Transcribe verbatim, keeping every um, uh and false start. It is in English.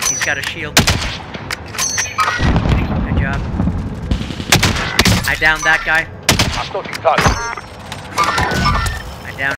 He's got a shield. Good job. I downed that guy. Hostile contact.